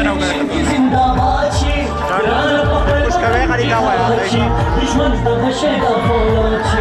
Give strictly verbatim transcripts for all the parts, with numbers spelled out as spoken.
ना होगा कुछ कवे खरीदा हुआ है दुश्मन तो बशेगा फौजी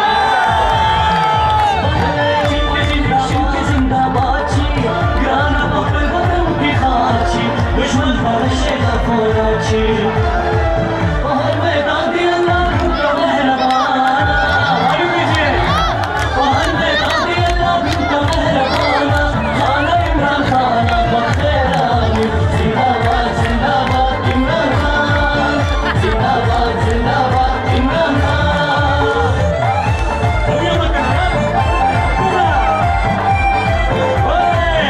जिंदाबाद गाना पकड़ बदम की खाची दुश्मन तो बशेगा फौजी और मैदान दिया ना का मेहरबाना भाई पीछे और मैदान दिया ना का मेहरबाना खाना इमरान खाना बखेरा जिंदाबाद जिंदाबाद इमरान खान जिंदाबाद जिंदाबाद इमरान खान दुनिया में कहना पूरा ओए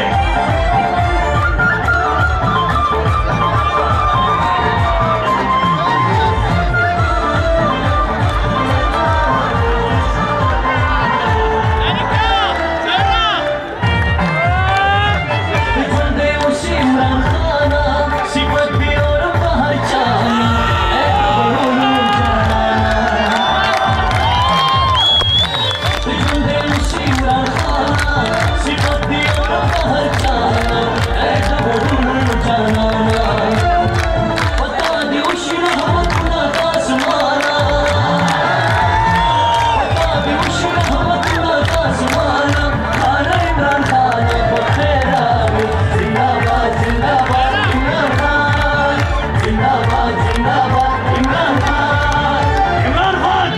बंदे उस इमरान खाना सिफत भी और बाहर जाना ऐ कबूल जाना बंदे उस इमरान खाना सिफत भी और बाहर जाना ऐ कबूल जाना पता दे उस रहमत ना आसमाना पता दे उस रहमत ना आसमाना खाना इमरान खाना बखेरा जिंदाबाद जिंदाबाद इमरान खान जिंदाबाद जिंदाबाद इमरान खान इमरान खान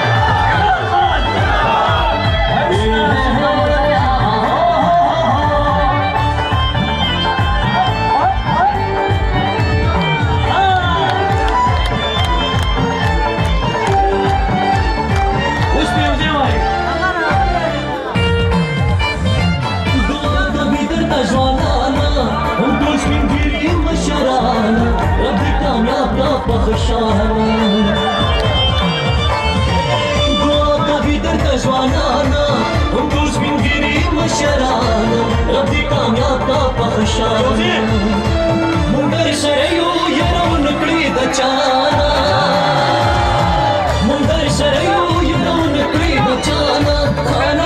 मुंडर सरयू यरो नकली बचाना मुंडर सरयू यरो नकली बचाना खाना